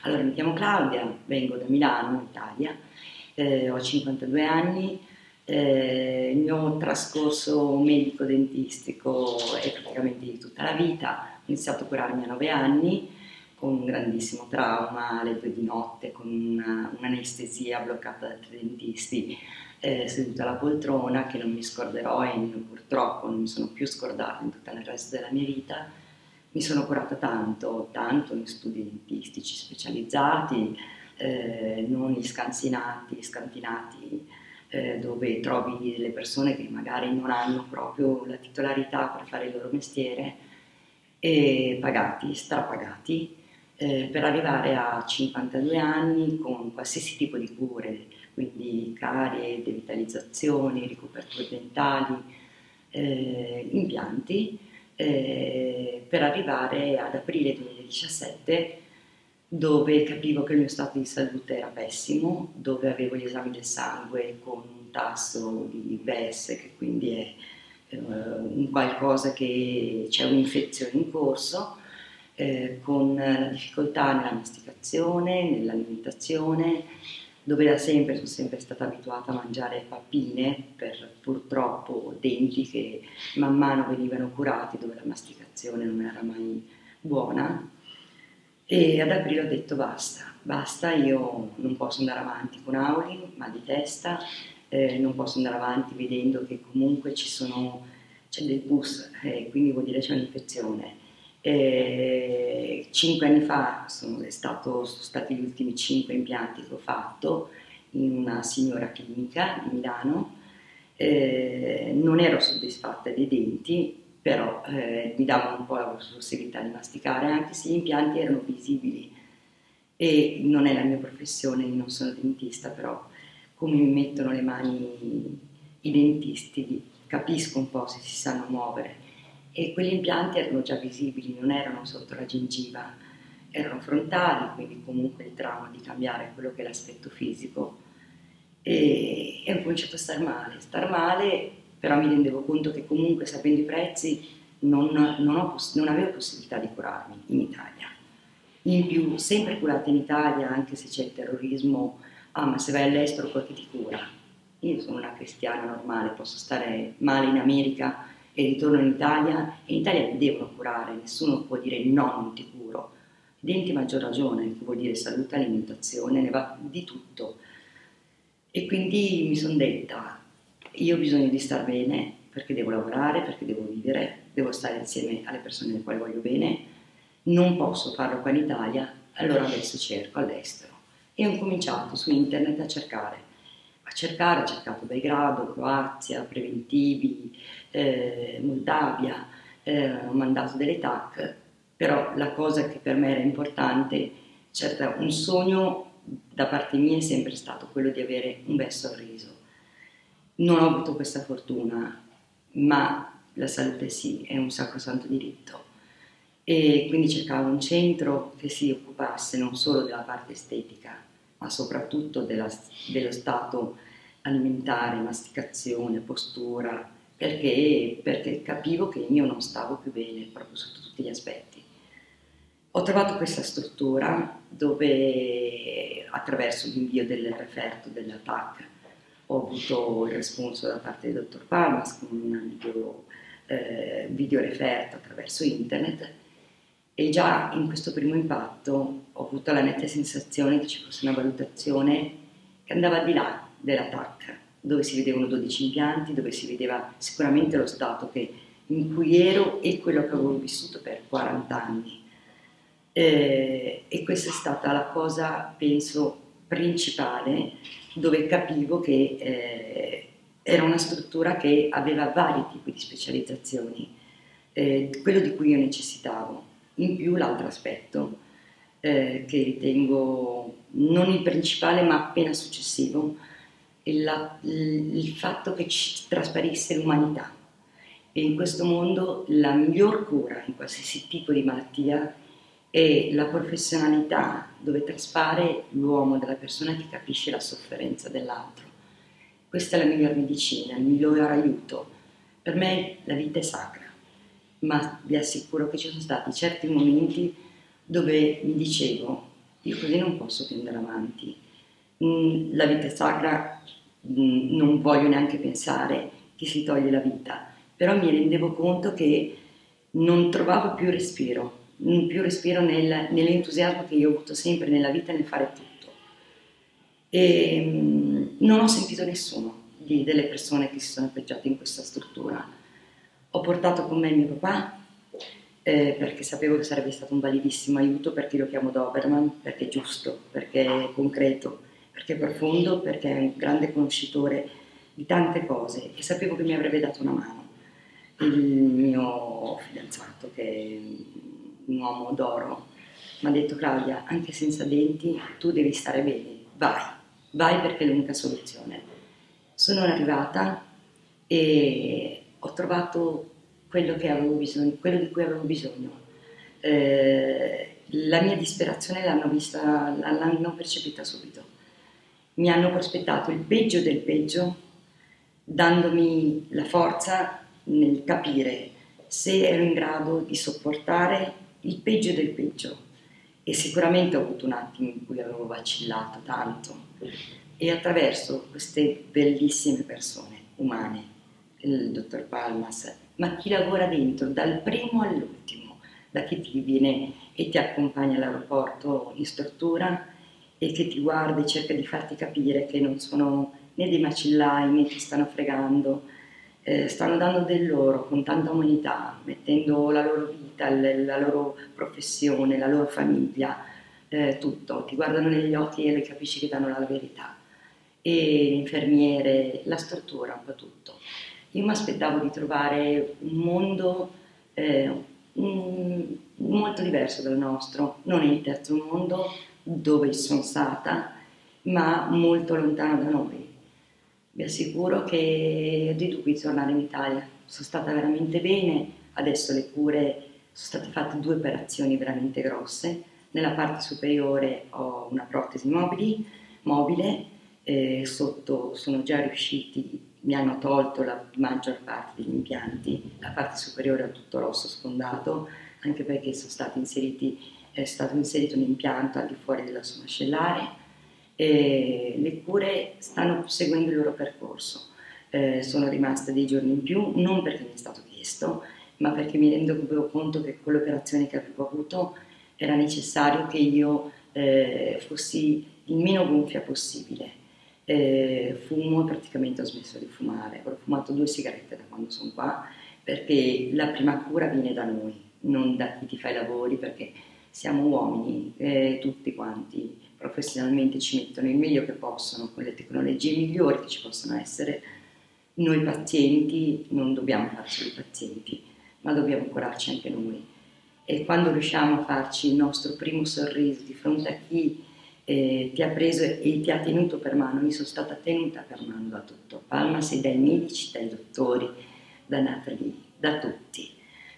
Allora, mi chiamo Claudia, vengo da Milano, Italia, ho 52 anni, il mio trascorso medico-dentistico è praticamente di tutta la vita. Ho iniziato a curarmi a 9 anni con un grandissimo trauma alle 2 di notte, con un'anestesia bloccata da 3 dentisti, seduta alla poltrona, che non mi scorderò e purtroppo non mi sono più scordata in tutto il resto della mia vita. Mi sono curata tanto, tanto in studi dentistici specializzati, non gli scantinati, dove trovi delle persone che magari non hanno proprio la titolarità per fare il loro mestiere, e pagati, strapagati, per arrivare a 52 anni con qualsiasi tipo di cure, quindi carie, devitalizzazioni, ricoperture dentali, impianti, per arrivare ad aprile 2017, dove capivo che il mio stato di salute era pessimo, dove avevo gli esami del sangue con un tasso di VES, che quindi è un qualcosa che c'è un'infezione in corso, con la difficoltà nella masticazione, nell'alimentazione, dove da sempre sono sempre stata abituata a mangiare pappine per purtroppo denti che man mano venivano curati, dove la masticazione non era mai buona. E ad aprile ho detto basta, basta, io non posso andare avanti con Auli, mal di testa, non posso andare avanti vedendo che comunque c'è del pus, quindi vuol dire c'è un'infezione. 5 anni fa sono stati gli ultimi 5 impianti che ho fatto in una signora clinica di Milano. Non ero soddisfatta dei denti, però mi davano un po' la possibilità di masticare, anche se gli impianti erano visibili. E non è la mia professione, io non sono dentista, però come mi mettono le mani i dentisti capisco un po' se si sanno muovere. E quegli impianti erano già visibili, non erano sotto la gengiva, erano frontali, quindi comunque il trauma di cambiare quello che è l'aspetto fisico. E ho cominciato a star male, però mi rendevo conto che comunque sapendo i prezzi non avevo possibilità di curarmi in Italia. In più, sempre curata in Italia, anche se c'è il terrorismo, ma se vai all'estero qualche ti cura. Io sono una cristiana normale, posso stare male in America e ritorno in Italia mi devono curare, nessuno può dire no, non ti curo. I denti a maggior ragione, che vuol dire salute, alimentazione, ne va di tutto. E quindi mi sono detta, io ho bisogno di star bene perché devo lavorare, perché devo vivere, devo stare insieme alle persone alle quali voglio bene, non posso farlo qua in Italia, allora adesso cerco all'estero. E ho cominciato su internet a cercare, ho cercato Belgrado, Croazia, preventivi, Moldavia, ho mandato delle TAC, però la cosa che per me era importante, certo, un sogno da parte mia è sempre stato quello di avere un bel sorriso. Non ho avuto questa fortuna, ma la salute sì, è un sacrosanto diritto. E quindi cercavo un centro che si occupasse non solo della parte estetica, ma soprattutto dello stato alimentare, masticazione, postura, perché capivo che io non stavo più bene proprio sotto tutti gli aspetti. Ho trovato questa struttura dove attraverso l'invio del referto della TAC ho avuto il responso da parte del dottor Palmas con un video referto attraverso internet, e già in questo primo impatto ho avuto la netta sensazione che ci fosse una valutazione che andava al di là della TAC, dove si vedevano 12 impianti, dove si vedeva sicuramente lo stato in cui ero e quello che avevo vissuto per 40 anni. E questa è stata la cosa, penso, principale, dove capivo che era una struttura che aveva vari tipi di specializzazioni, quello di cui io necessitavo. In più l'altro aspetto, che ritengo non il principale ma appena successivo, è il fatto che ci trasparisse l'umanità. E in questo mondo la miglior cura in qualsiasi tipo di malattia è la professionalità, dove traspare l'uomo della persona che capisce la sofferenza dell'altro. Questa è la miglior medicina, il miglior aiuto. Per me la vita è sacra, ma vi assicuro che ci sono stati certi momenti dove mi dicevo, io così non posso più andare avanti. La vita è sacra, non voglio neanche pensare che si toglie la vita, però mi rendevo conto che non trovavo più respiro nell'entusiasmo che io ho avuto sempre nella vita nel fare tutto. E non ho sentito nessuno delle persone che si sono appoggiate in questa struttura. Ho portato con me mio papà, perché sapevo che sarebbe stato un validissimo aiuto, perché lo chiamo Doberman, perché è giusto, perché è concreto, perché è profondo, perché è un grande conoscitore di tante cose e sapevo che mi avrebbe dato una mano. Il mio fidanzato, che è un uomo d'oro, mi ha detto: Claudia, anche senza denti tu devi stare bene, vai perché è l'unica soluzione. Sono arrivata e ho trovato quello che avevo bisogno, quello di cui avevo bisogno. La mia disperazione l'hanno percepita subito. Mi hanno prospettato il peggio del peggio, dandomi la forza nel capire se ero in grado di sopportare il peggio del peggio. E sicuramente ho avuto un attimo in cui avevo vacillato tanto. E attraverso queste bellissime persone umane, il dottor Palmas, ma chi lavora dentro, dal primo all'ultimo, da chi ti viene e ti accompagna all'aeroporto in struttura e che ti guarda e cerca di farti capire che non sono né dei macellai né ti stanno fregando, stanno dando del loro con tanta umanità, mettendo la loro vita, la loro professione, la loro famiglia, tutto, ti guardano negli occhi e capisci che danno la verità. E le infermiere, la struttura, un po' tutto. Io mi aspettavo di trovare un mondo molto diverso dal nostro, non il terzo mondo dove sono stata, ma molto lontano da noi. Vi assicuro che ho dei dubbi di tornare in Italia, sono stata veramente bene, adesso le cure, sono state fatte 2 operazioni veramente grosse, nella parte superiore ho una protesi mobile, sotto sono già riusciti, mi hanno tolto la maggior parte degli impianti, la parte superiore ho tutto l'osso sfondato, anche perché è stato inserito un impianto al di fuori dell'osso mascellare. Le cure stanno seguendo il loro percorso, sono rimaste dei giorni in più, non perché mi è stato chiesto, ma perché mi rendo conto che con l'operazione che avevo avuto era necessario che io fossi il meno gonfia possibile. Fumo e praticamente ho smesso di fumare, ho fumato 2 sigarette da quando sono qua, perché la prima cura viene da noi, non da chi ti fa i lavori, perché siamo uomini, tutti quanti professionalmente ci mettono il meglio che possono con le tecnologie migliori che ci possono essere. Noi pazienti non dobbiamo farci i pazienti, ma dobbiamo curarci anche noi. E quando riusciamo a farci il nostro primo sorriso di fronte a chi ti ha preso e ti ha tenuto per mano, io sono stata tenuta per mano da tutto, Palmas, e dai medici, dai dottori, da Natalie, da tutti.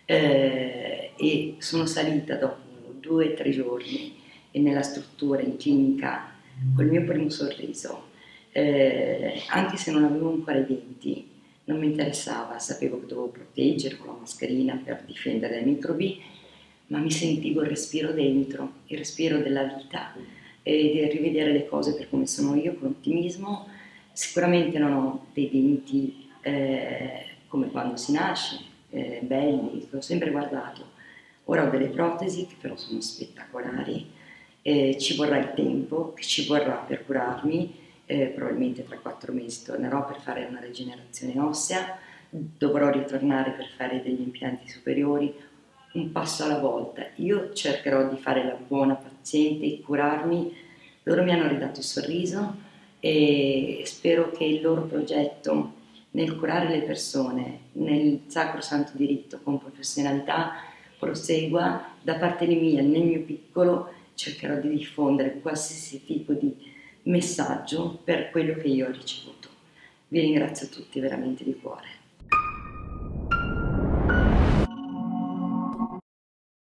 E sono salita dopo 2 o 3 giorni nella struttura, in clinica, col mio primo sorriso, anche se non avevo ancora i denti, non mi interessava, sapevo che dovevo proteggere con la mascherina per difendere dai microbi, ma mi sentivo il respiro dentro, il respiro della vita e di rivedere le cose per come sono io, con ottimismo. Sicuramente non ho dei denti come quando si nasce, belli, che ho sempre guardato. Ora ho delle protesi che però sono spettacolari, ci vorrà il tempo che ci vorrà per curarmi, probabilmente tra 4 mesi tornerò per fare una rigenerazione ossea, dovrò ritornare per fare degli impianti superiori, un passo alla volta. Io cercherò di fare la buona paziente e curarmi. Loro mi hanno ridato il sorriso e spero che il loro progetto nel curare le persone, nel sacrosanto diritto, con professionalità, prosegua. Da parte mia, nel mio piccolo, cercherò di diffondere qualsiasi tipo di messaggio per quello che io ho ricevuto. Vi ringrazio tutti veramente di cuore.